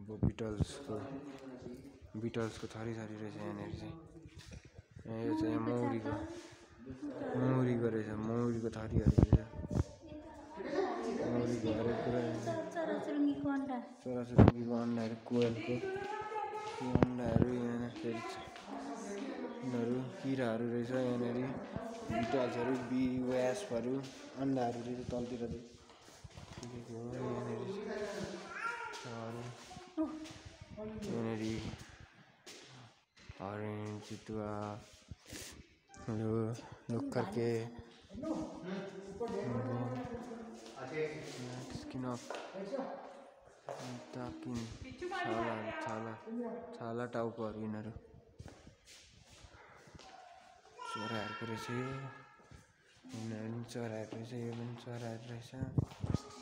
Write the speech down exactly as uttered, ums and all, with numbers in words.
अब बिटल्सको बिटल्सको थरी थरी रहेछ यहाँनिर चाहिँ। यो चाहिँ मौरीको मौरीको रहेछ, मौरीको थरीहरू रहेछ। मौरीको हरेक कुरा चराचुरुङ्गीको अन्डा चराचुरुङ्गीको अन्डाहरू, कोयलको अन्डाहरू यहाँ फेरि यिनीहरू किराहरू रहेछ यहाँनिर। बिटल्सहरू बी व्यास्पहरू अन्डाहरू रहेछ तलतिर चाहिँ यहाँनिर हरिण, चितुवा, यो लोखर्के, स्किन अफ ताकिन, छाला छाला छाला टाउकोहरू यिनीहरू चराहरूको रहेछ। यो यिनीहरू पनि चराहरू रहेछ, यो पनि चराहरू रहेछ।